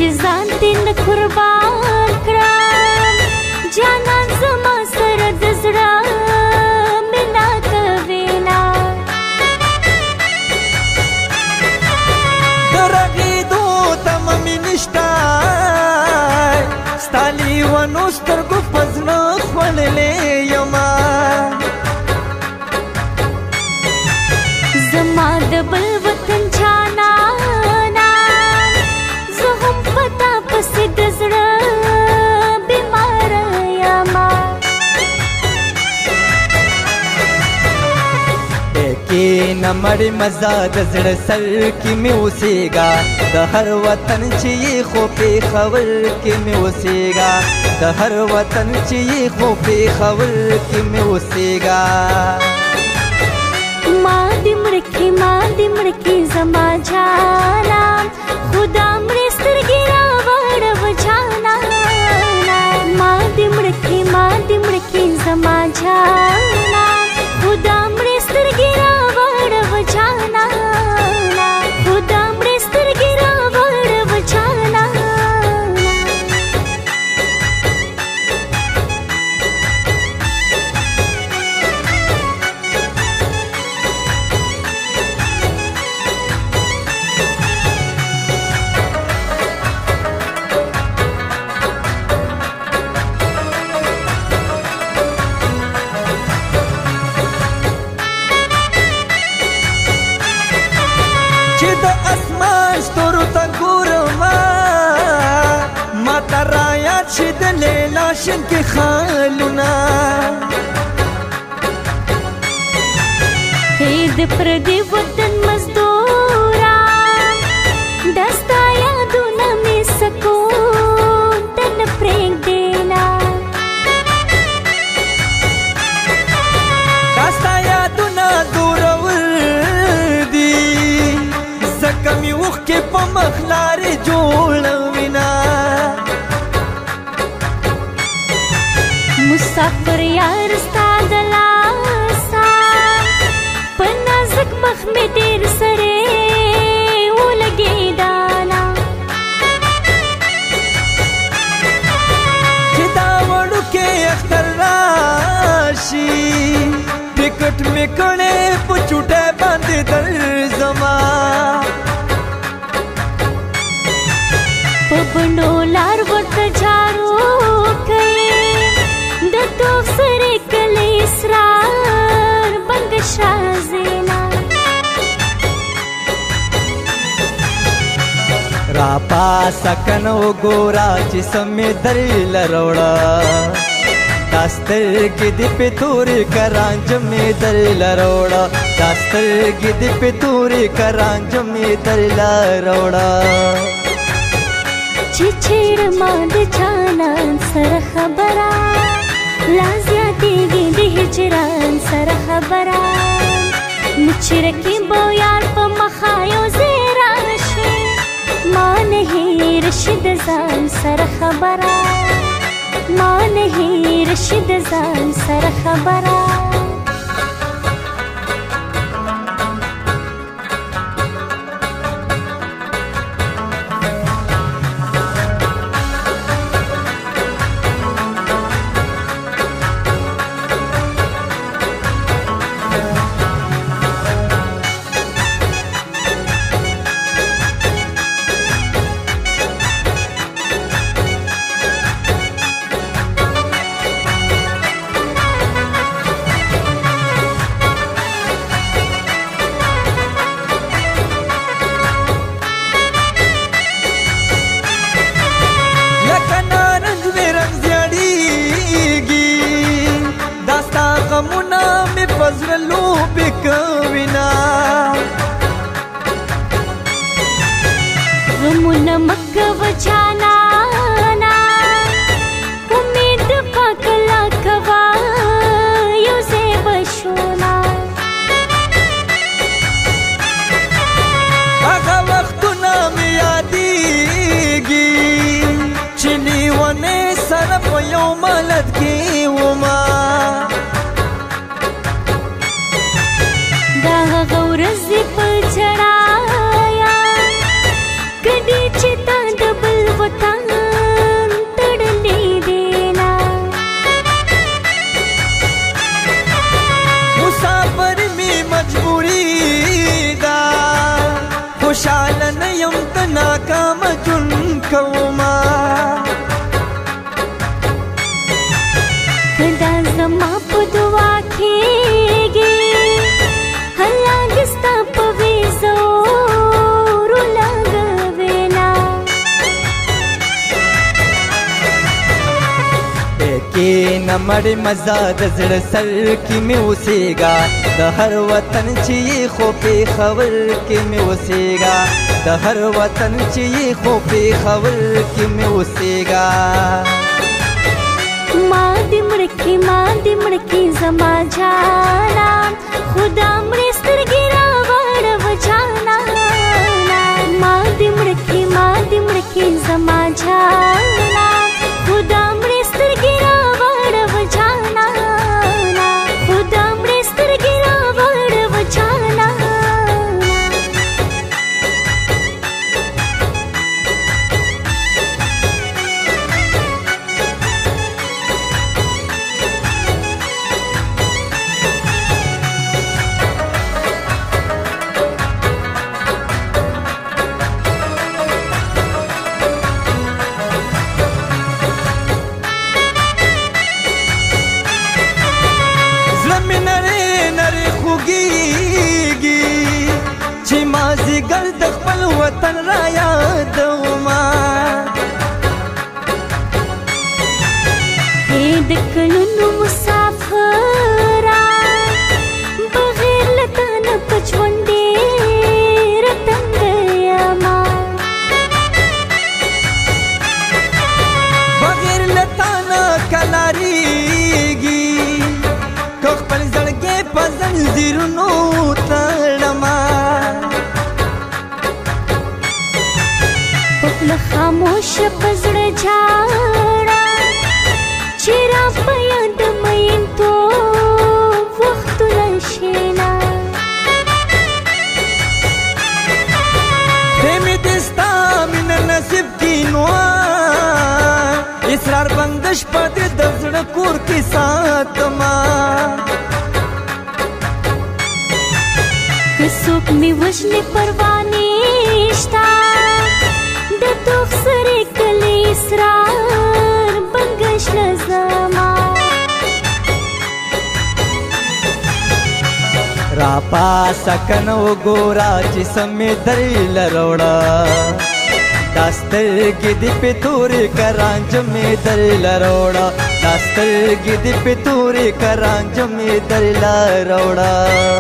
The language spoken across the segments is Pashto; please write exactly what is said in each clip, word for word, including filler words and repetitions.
چې ځان دې نه قربان کړم جانان زما سره د زړه مینه کوینا د رغېدو تمه مې نشته ستا لیونو سترګو په زړه خوړلې یمه زما د بل وطن جانانا زه هم په تا پسې د زړه بیماره یمه کېنه مړې مزه د زړه سر کې مې اوسېږه د هر وطن چې یې خو پېښور کې مې اوسېږه د هر وطن چې یې خو پېښور کې مې اوسېږه ما دې مړه کې ما دې مړه کې زما جانا خدا مړې سترګې راوړو جانا ما دې مړه کې ما دې مړه کې زما جانا خدا مړې سترګې راوړو جانا خدا مړې سترګې راوړو جانا چې د اسمان ستورو ته ګورمه ماته رایاد شي د لیلا شین کې خالونه هی د پردي وطن مزدورا دا ستا یادونه مې سکون ته نه پرېږدېنا دا ستا یادونه زورور دي ځکه مې اوښکې په مخ لارې جوړوینه مسافر یار ستا د لاسه په نازک مخ مې ډېر سرې ولګېدانا چې دا وړوکې اختر راشي ټکټ مې کړې په چوټۍ باندې درځمه په بڼو لار ورته جارو کوي د توف سره کلی اسرار بنګ شازینا را پاسه کنه وګوره چې سمې درې لروړه دا سترګې دې په تورې کرانجمې درې لروړه دا سترګې دې په تورې کرانجمې درې لروړه چې چیرې ما د جانان سره خبره لا زیاتېږي د هجران سره خبره نو چې رقیبو یار په مخه یو ځای راشي ما نه هېر شي د ځان سره خبره ما نه هېر شي د ځان سره خبره غمونه مې په زړه لوبې کوینه غمونه مه کوه جانانه امید پاک لا کوه یو ځای به شونا هغه وختونه مې یادېږي چې لیونې سره په یو ملت کې ومه دا هغه ورځې په ژړایا کډې چې تا د بل نمړې مزه د زړه سر کې مې اوسېږه د هر وطن چې یې خو پېښور کې مې اوسېږه د هر وطن چې یې خو پېښور کې مې اوسېږه ما دې مړکې ما دې مړکې زما جانا خدا مړې سترګې راوړه جانا ما دې مړکې ما دې مړکې زما جانا خدا مړې سترګې راوړه جانا خدا مړې سترګې راوړه جانا مازیګر د خپل وطن را یادوما ای د کلونو مسافره بغیر له تا نه په ژوند ډېره تنګه یمه بغیر له تا نه کلاریږي که خپل زړګی په زنځیرونو تړمه له خاموش پزړه جاړه چې را په یاد مین تو وختونه شینا دې مې دې ستا مینه نصیب کې نو اسرار بندش په دې د زړه کور کې ساتما که څوک مې وژنې پروا نشته د توخ سره کلی اسرار بنګش لزما را پاسه کنه وګوره چې سمې درې لروړه دا سترګې دې په تورې کرانج مې درې لروړه دا سترګې دې په تورې کرانج مې درې لروړه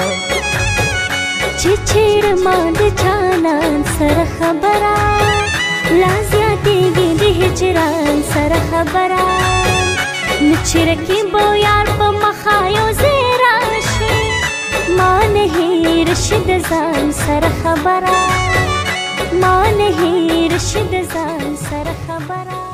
چې چیر ما د جانان سره خبره لا زیاتېږي د هجران سره خبره نو چې رقیبو یار په مخه یو ځای راشي ما نه هېر شي د ځان سره خبره ما نه هېر شي د ځان سره خبره